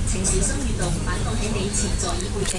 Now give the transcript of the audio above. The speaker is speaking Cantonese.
請小心遇到反放喺你前座椅背脊。